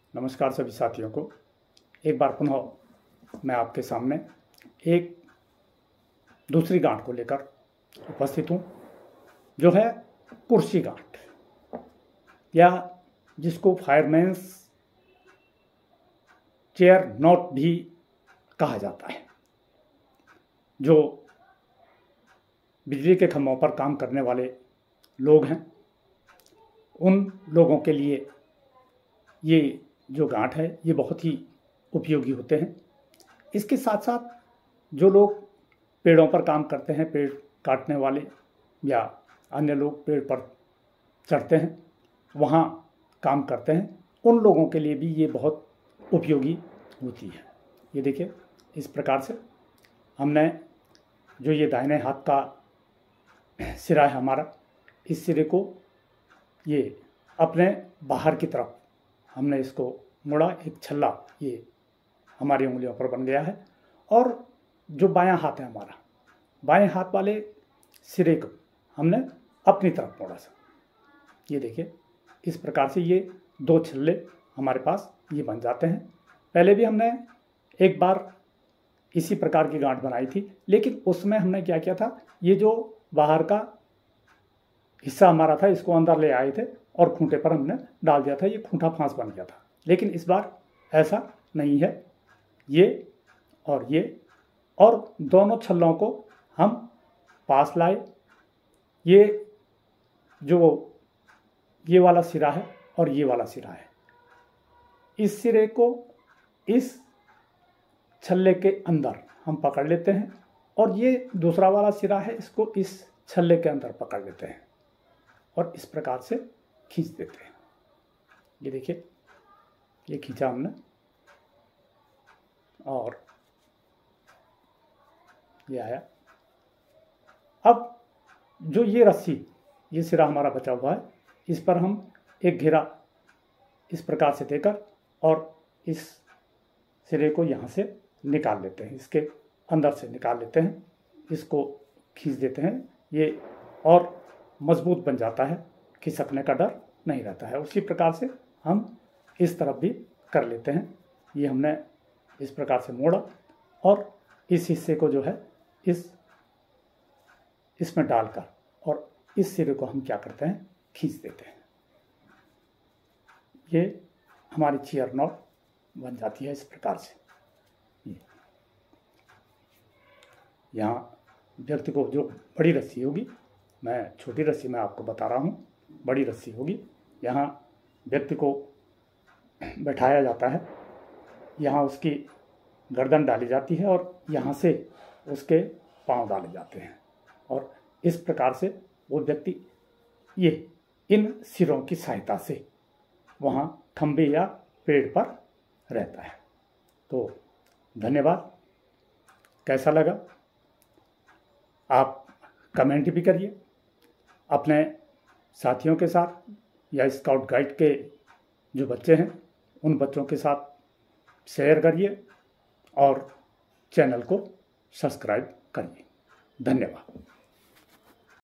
नमस्कार सभी साथियों को। एक बार पुनः मैं आपके सामने एक दूसरी गांठ को लेकर उपस्थित हूँ, जो है कुर्सी गांठ, या जिसको फायरमैन्स चेयर नॉट भी कहा जाता है। जो बिजली के खंभों पर काम करने वाले लोग हैं, उन लोगों के लिए ये जो गांठ है ये बहुत ही उपयोगी होते हैं। इसके साथ साथ जो लोग पेड़ों पर काम करते हैं, पेड़ काटने वाले या अन्य लोग पेड़ पर चढ़ते हैं, वहाँ काम करते हैं, उन लोगों के लिए भी ये बहुत उपयोगी होती है। ये देखिए, इस प्रकार से हमने जो ये दाहिने हाथ का सिरा है हमारा, इस सिरे को ये अपने बाहर की तरफ हमने इसको मोड़ा, एक छल्ला ये हमारी उंगलियों पर बन गया है। और जो बायां हाथ है हमारा, बाएं हाथ वाले सिरे को हमने अपनी तरफ मोड़ा सा। ये देखिए, इस प्रकार से ये दो छल्ले हमारे पास ये बन जाते हैं। पहले भी हमने एक बार इसी प्रकार की गांठ बनाई थी, लेकिन उसमें हमने क्या किया था, ये जो बाहर का हिस्सा हमारा था इसको अंदर ले आए थे और खूंटे पर हमने डाल दिया था, ये खूंटा फांस बन गया था। लेकिन इस बार ऐसा नहीं है। ये और दोनों छल्लों को हम पास लाए। ये जो ये वाला सिरा है और ये वाला सिरा है, इस सिरे को इस छल्ले के अंदर हम पकड़ लेते हैं, और ये दूसरा वाला सिरा है, इसको इस छल्ले के अंदर पकड़ लेते हैं और इस प्रकार से खींच देते हैं। ये देखिए, ये खींचा हमने, और ये आया। अब जो ये रस्सी, ये सिरा हमारा बचा हुआ है, इस पर हम एक घेरा इस प्रकार से देकर और इस सिरे को यहाँ से निकाल लेते हैं, इसके अंदर से निकाल लेते हैं, इसको खींच देते हैं। ये और मजबूत बन जाता है, खिसकने का डर नहीं रहता है। उसी प्रकार से हम इस तरफ भी कर लेते हैं। ये हमने इस प्रकार से मोड़ा और इस हिस्से को जो है इसमें डालकर और इस सिरे को हम क्या करते हैं, खींच देते हैं। ये हमारी चेयर नॉट बन जाती है इस प्रकार से। यहाँ व्यक्ति को जो बड़ी रस्सी होगी, मैं छोटी रस्सी में आपको बता रहा हूँ, बड़ी रस्सी होगी, यहाँ व्यक्ति को बैठाया जाता है, यहाँ उसकी गर्दन डाली जाती है और यहाँ से उसके पांव डाले जाते हैं, और इस प्रकार से वो व्यक्ति ये इन सिरों की सहायता से वहाँ खंभे या पेड़ पर रहता है। तो धन्यवाद। कैसा लगा आप कमेंट भी करिए, अपने साथियों के साथ या स्काउट गाइड के जो बच्चे हैं उन बच्चों के साथ शेयर करिए और चैनल को सब्सक्राइब करिए। धन्यवाद।